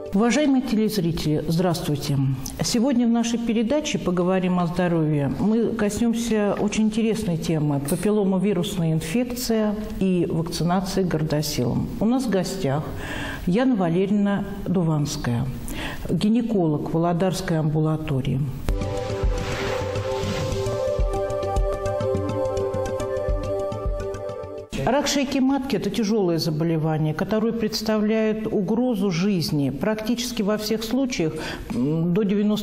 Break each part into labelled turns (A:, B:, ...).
A: Уважаемые телезрители, здравствуйте! Сегодня в нашей передаче «Поговорим о здоровье» мы коснемся очень интересной темы – папилломовирусная инфекция и вакцинация Гардасилом. У нас в гостях Яна Валерьевна Дуванская, гинеколог Володарской амбулатории. Рак шейки матки – это тяжелое заболевание, которое представляет угрозу жизни. Практически во всех случаях, до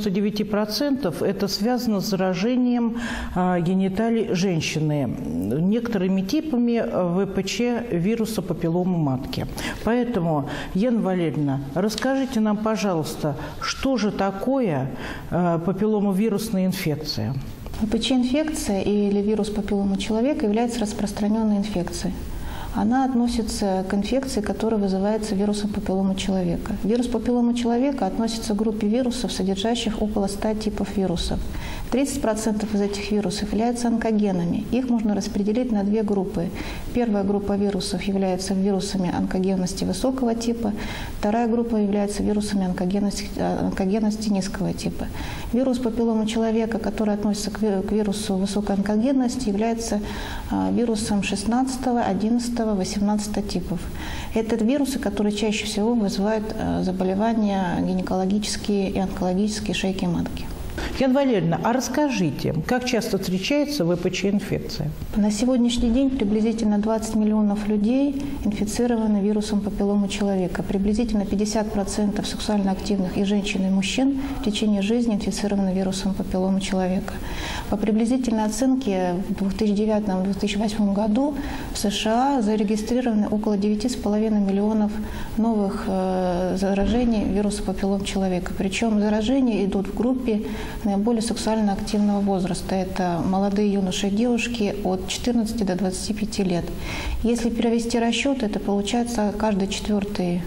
A: 99%, это связано с заражением гениталий женщины некоторыми типами ВПЧ вируса папилломы матки. Поэтому, Яна Валерьевна, расскажите нам, пожалуйста, что же такое папилломовирусная инфекция?
B: ВПЧ-инфекция или вирус папилломы человека является распространенной инфекцией. Она относится к инфекции, которая вызывается вирусом папилломы человека. Вирус папилломы человека относится к группе вирусов, содержащих около 100 типов вирусов. 30% из этих вирусов являются онкогенами. Их можно распределить на две группы. Первая группа вирусов является вирусами онкогенности высокого типа, вторая группа является вирусами онкогенности низкого типа. Вирус папилломы человека, который относится к вирусу высокой онкогенности, является вирусом 16, 11, 18 типов. Это вирусы, которые чаще всего вызывают заболевания гинекологические и онкологические шейки матки.
A: Яна Валерьевна, а расскажите, как часто встречается ВПЧ-инфекция?
B: На сегодняшний день приблизительно 20 миллионов людей инфицированы вирусом папилломы человека. Приблизительно 50% сексуально активных и женщин, и мужчин в течение жизни инфицированы вирусом папилломы человека. По приблизительной оценке в 2009-2008 году в США зарегистрированы около 9,5 миллионов новых заражений вируса папиллом человека. Причем заражения идут в группе наиболее сексуально активного возраста. Это молодые юноши и девушки от 14 до 25 лет. Если перевести расчет, это получается каждый четвертый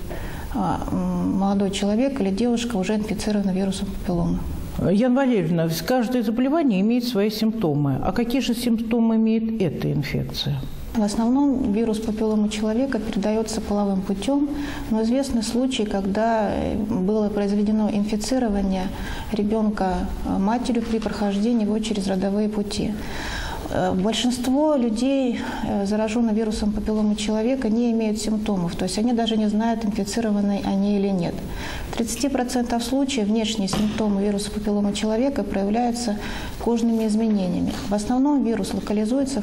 B: молодой человек или девушка уже инфицирована вирусом папилломы.
A: Яна Валерьевна, каждое заболевание имеет свои симптомы. А какие же симптомы имеет эта инфекция?
B: В основном вирус папилломы человека передается половым путем, но известны случаи, когда было произведено инфицирование ребенка матерью при прохождении его через родовые пути. Большинство людей, зараженных вирусом папилломы человека, не имеют симптомов, то есть они даже не знают, инфицированы они или нет. В 30% случаев внешние симптомы вируса папилломы человека проявляются кожными изменениями. В основном вирус локализуется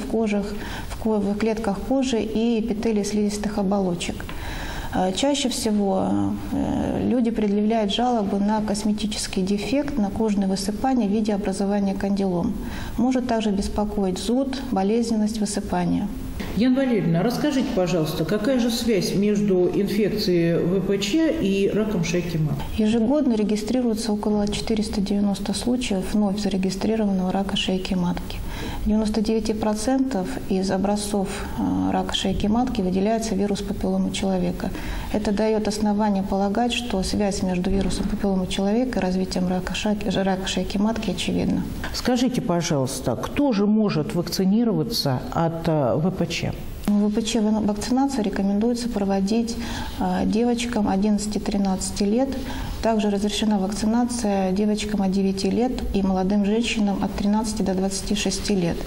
B: в клетках кожи и эпителии слизистых оболочек. Чаще всего люди предъявляют жалобы на косметический дефект, на кожное высыпание в виде образования кандилом. Может также беспокоить зуд, болезненность, высыпание.
A: Яна Валерьевна, расскажите, пожалуйста, какая же связь между инфекцией ВПЧ и раком шейки матки?
B: Ежегодно регистрируется около 490 случаев вновь зарегистрированного рака шейки матки. В 99% из образцов рака шейки матки выделяется вирус папилломы человека. Это дает основание полагать, что связь между вирусом папилломы человека и развитием рака шейки матки очевидна.
A: Скажите, пожалуйста, кто же может вакцинироваться от ВПЧ?
B: ВПЧ вакцинацию рекомендуется проводить девочкам 11-13 лет. Также разрешена вакцинация девочкам от 9 лет и молодым женщинам от 13 до 26 лет.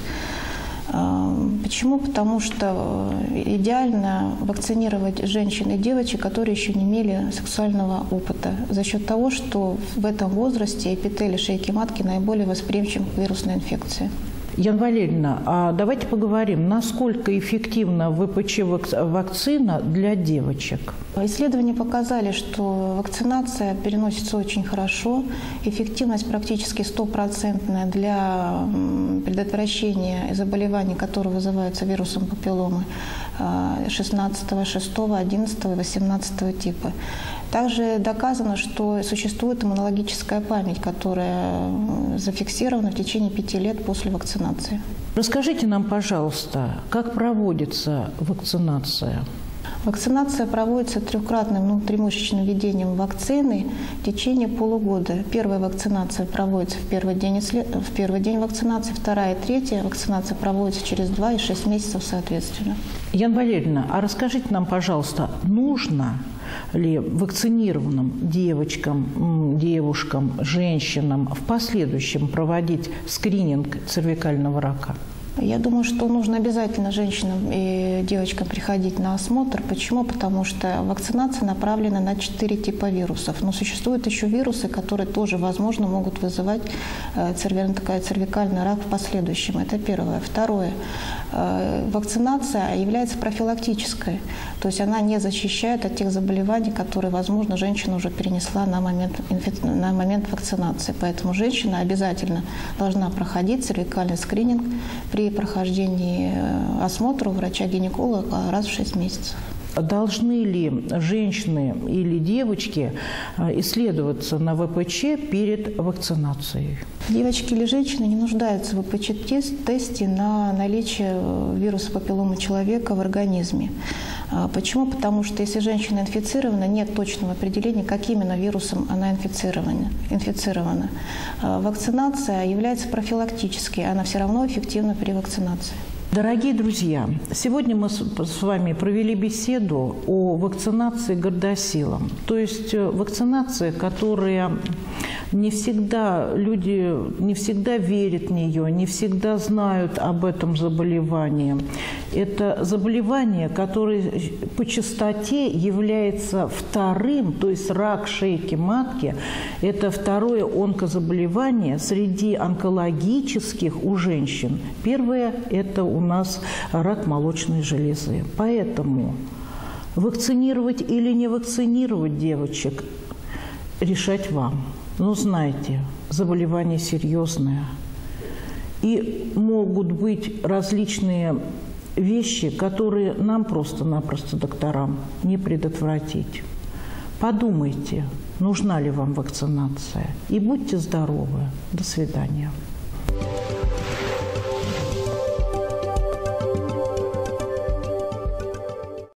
B: Почему? Потому что идеально вакцинировать женщин и девочек, которые еще не имели сексуального опыта, за счет того, что в этом возрасте эпителий шейки матки наиболее восприимчив к вирусной инфекции.
A: Яна Валерьевна, а давайте поговорим, насколько эффективна ВПЧ-вакцина для девочек?
B: Исследования показали, что вакцинация переносится очень хорошо, эффективность практически 100% для предотвращения заболеваний, которые вызываются вирусом папилломы 16, 6, 11 и 18 типа. Также доказано, что существует иммунологическая память, которая зафиксирована в течение 5 лет после вакцинации.
A: Расскажите нам, пожалуйста, как проводится вакцинация?
B: Вакцинация проводится трехкратным внутримышечным введением вакцины в течение полугода. Первая вакцинация проводится в первый день вакцинации, вторая и третья вакцинация проводится через 2 и 6 месяцев соответственно.
A: Яна Валерьевна, а расскажите нам, пожалуйста, нужно ли вакцинированным девочкам, девушкам, женщинам в последующем проводить скрининг цервикального рака?
B: Я думаю, что нужно обязательно женщинам и девочкам приходить на осмотр. Почему? Потому что вакцинация направлена на 4 типа вирусов. Но существуют еще вирусы, которые тоже, возможно, могут вызывать цервикальный рак в последующем. Это первое. Второе. Вакцинация является профилактической. То есть она не защищает от тех заболеваний, которые, возможно, женщина уже перенесла на момент вакцинации. Поэтому женщина обязательно должна проходить цервикальный скрининг при прохождении осмотра у врача-гинеколога раз в 6 месяцев.
A: Должны ли женщины или девочки исследоваться на ВПЧ перед вакцинацией?
B: Девочки или женщины не нуждаются в ВПЧ-тесте на наличие вируса папилломы человека в организме. Почему? Потому что если женщина инфицирована, нет точного определения, каким именно вирусом она инфицирована. Вакцинация является профилактической, она все равно эффективна при вакцинации.
A: Дорогие друзья, сегодня мы с вами провели беседу о вакцинации Гардасилом. То есть вакцинация, которая не всегда люди не всегда верят в нее, не всегда знают об этом заболевании. Это заболевание, которое по частоте является вторым, то есть рак шейки матки, это второе онкозаболевание среди онкологических у женщин. Первое – это у нас рак молочной железы. Поэтому вакцинировать или не вакцинировать девочек решать вам. Но знайте, заболевание серьезное. И могут быть различные вещи, которые нам просто-напросто, докторам, не предотвратить. Подумайте, нужна ли вам вакцинация. И будьте здоровы. До свидания.